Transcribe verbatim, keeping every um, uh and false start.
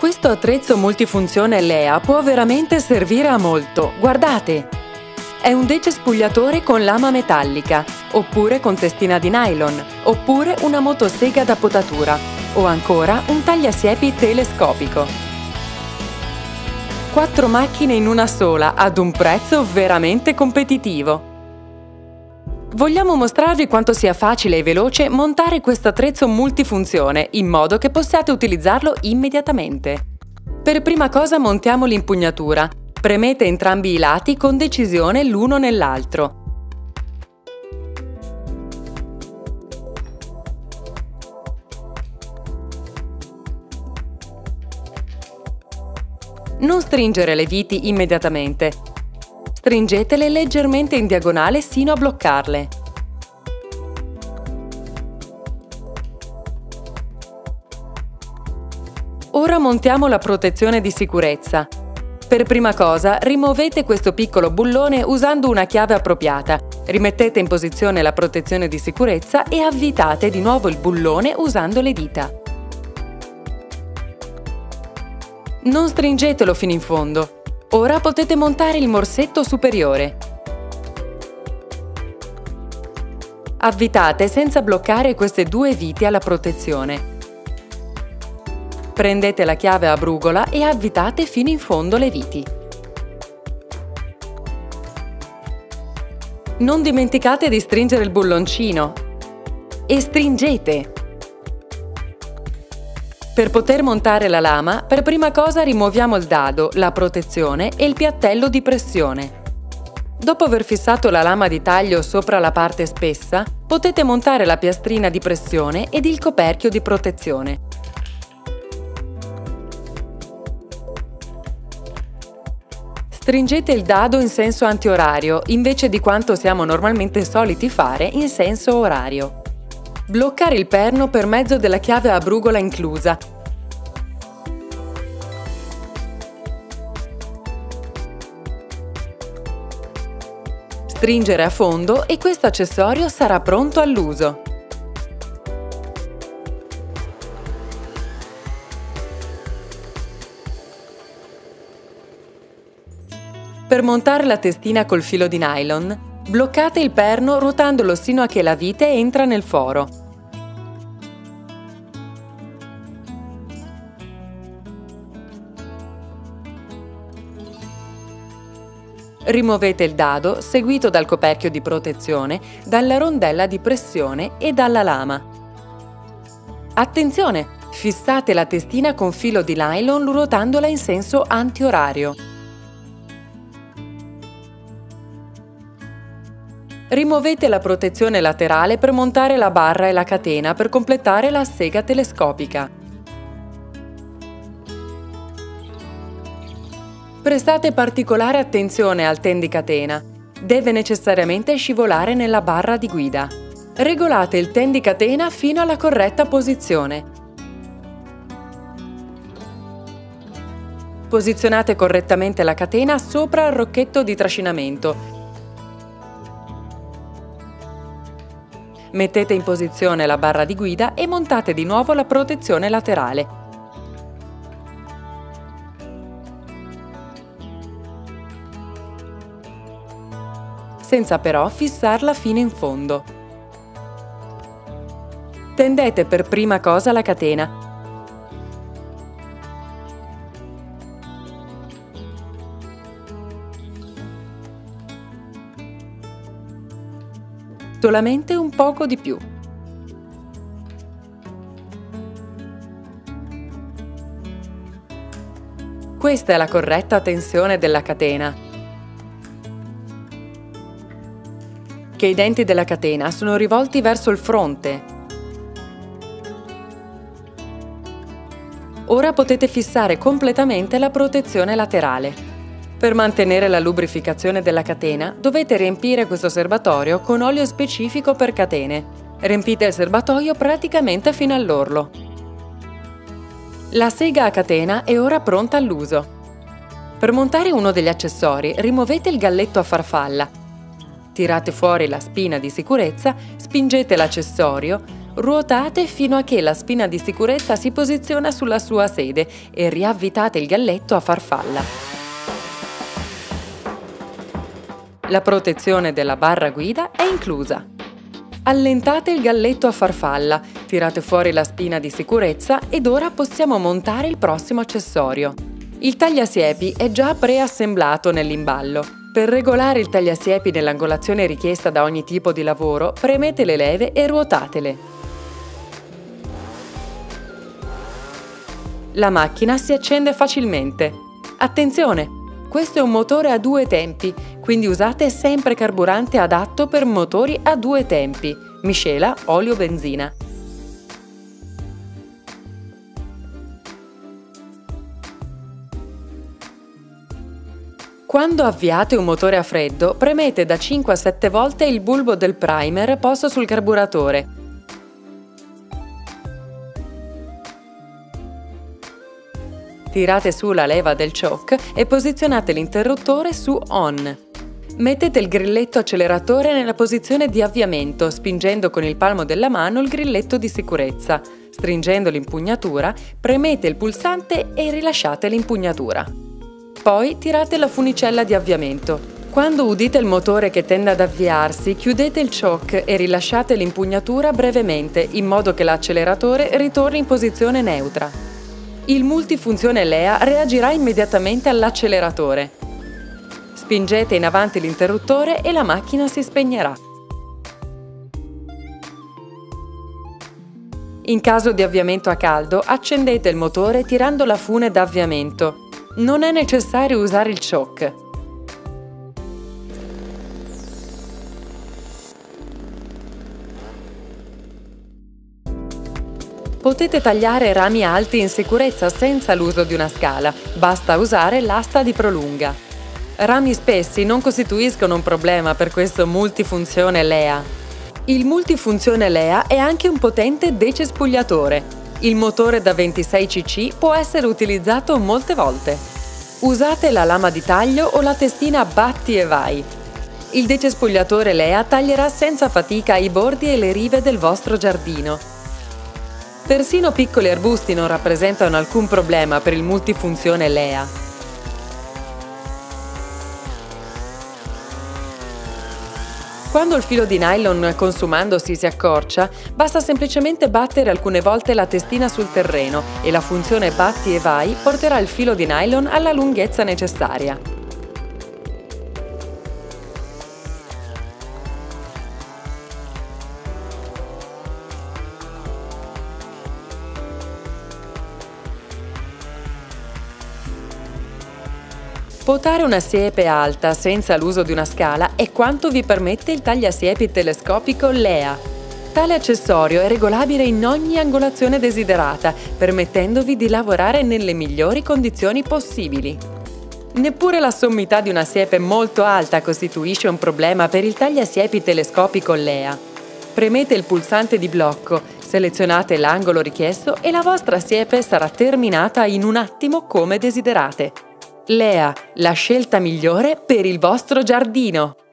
Questo attrezzo multifunzione L E A può veramente servire a molto. Guardate! È un decespugliatore con lama metallica, oppure con testina di nylon, oppure una motosega da potatura, o ancora un tagliasiepi telescopico. Quattro macchine in una sola, ad un prezzo veramente competitivo. Vogliamo mostrarvi quanto sia facile e veloce montare questo attrezzo multifunzione in modo che possiate utilizzarlo immediatamente. Per prima cosa montiamo l'impugnatura. Premete entrambi i lati con decisione l'uno nell'altro. Non stringere le viti immediatamente. Stringetele leggermente in diagonale sino a bloccarle. Ora montiamo la protezione di sicurezza. Per prima cosa, rimuovete questo piccolo bullone usando una chiave appropriata. Rimettete in posizione la protezione di sicurezza e avvitate di nuovo il bullone usando le dita. Non stringetelo fino in fondo. Ora potete montare il morsetto superiore. Avvitate senza bloccare queste due viti alla protezione. Prendete la chiave a brugola e avvitate fino in fondo le viti. Non dimenticate di stringere il bulloncino. E stringete! Per poter montare la lama, per prima cosa rimuoviamo il dado, la protezione e il piattello di pressione. Dopo aver fissato la lama di taglio sopra la parte spessa, potete montare la piastrina di pressione ed il coperchio di protezione. Stringete il dado in senso antiorario, invece di quanto siamo normalmente soliti fare in senso orario. Bloccare il perno per mezzo della chiave a brugola inclusa. Stringere a fondo e questo accessorio sarà pronto all'uso. Per montare la testina col filo di nylon, bloccate il perno ruotandolo sino a che la vite entra nel foro. Rimuovete il dado, seguito dal coperchio di protezione, dalla rondella di pressione e dalla lama. Attenzione! Fissate la testina con filo di nylon ruotandola in senso antiorario. Rimuovete la protezione laterale per montare la barra e la catena per completare la sega telescopica. Prestate particolare attenzione al tendicatena. Deve necessariamente scivolare nella barra di guida. Regolate il tendicatena fino alla corretta posizione. Posizionate correttamente la catena sopra il rocchetto di trascinamento. Mettete in posizione la barra di guida e montate di nuovo la protezione laterale. Senza però fissarla fino in fondo. Tendete per prima cosa la catena. Solamente un poco di più. Questa è la corretta tensione della catena. Che i denti della catena sono rivolti verso il fronte. Ora potete fissare completamente la protezione laterale. Per mantenere la lubrificazione della catena dovete riempire questo serbatoio con olio specifico per catene. Riempite il serbatoio praticamente fino all'orlo. La sega a catena è ora pronta all'uso. Per montare uno degli accessori rimuovete il galletto a farfalla. Tirate fuori la spina di sicurezza, spingete l'accessorio, Ruotate fino a che la spina di sicurezza si posiziona sulla sua sede e riavvitate il galletto a farfalla. La protezione della barra guida è inclusa. Allentate il galletto a farfalla, tirate fuori la spina di sicurezza ed ora possiamo montare il prossimo accessorio. Il tagliasiepi è già preassemblato nell'imballo. Per regolare il tagliasiepi nell'angolazione richiesta da ogni tipo di lavoro, premete le leve e ruotatele. La macchina si accende facilmente. Attenzione! Questo è un motore a due tempi, quindi usate sempre carburante adatto per motori a due tempi, miscela olio-benzina. Quando avviate un motore a freddo, premete da cinque a sette volte il bulbo del primer posto sul carburatore. Tirate su la leva del choke e posizionate l'interruttore su on. Mettete il grilletto acceleratore nella posizione di avviamento, spingendo con il palmo della mano il grilletto di sicurezza. Stringendo l'impugnatura, premete il pulsante e rilasciate l'impugnatura. Poi tirate la funicella di avviamento. Quando udite il motore che tende ad avviarsi, chiudete il choke e rilasciate l'impugnatura brevemente, in modo che l'acceleratore ritorni in posizione neutra. Il multifunzione L E A reagirà immediatamente all'acceleratore. Spingete in avanti l'interruttore e la macchina si spegnerà. In caso di avviamento a caldo, accendete il motore tirando la fune d'avviamento. Non è necessario usare il choke. Potete tagliare rami alti in sicurezza senza l'uso di una scala, basta usare l'asta di prolunga. Rami spessi non costituiscono un problema per questo multifunzione L E A. Il multifunzione L E A è anche un potente decespugliatore. Il motore da ventisei cc può essere utilizzato molte volte. Usate la lama di taglio o la testina batti e vai. Il decespugliatore L E A taglierà senza fatica i bordi e le rive del vostro giardino. Persino piccoli arbusti non rappresentano alcun problema per il multifunzione L E A. Quando il filo di nylon consumandosi si accorcia, basta semplicemente battere alcune volte la testina sul terreno e la funzione batti e vai porterà il filo di nylon alla lunghezza necessaria. Potare una siepe alta senza l'uso di una scala è quanto vi permette il tagliasiepi telescopico L E A. Tale accessorio è regolabile in ogni angolazione desiderata, permettendovi di lavorare nelle migliori condizioni possibili. Neppure la sommità di una siepe molto alta costituisce un problema per il tagliasiepi telescopico L E A. Premete il pulsante di blocco, selezionate l'angolo richiesto e la vostra siepe sarà terminata in un attimo come desiderate. L E A, la scelta migliore per il vostro giardino!